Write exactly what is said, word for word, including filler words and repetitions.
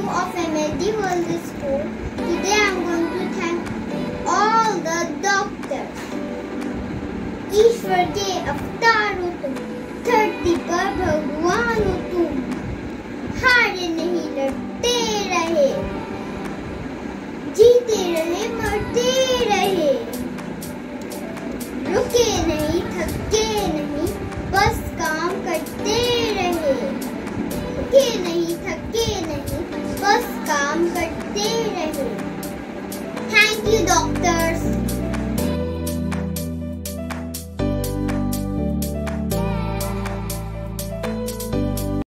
of M L D World School. Today I am going to thank all the doctors. ईश्वर के अवतार हो तुम, धरती पर भगवान हो तुम, हारे नहीं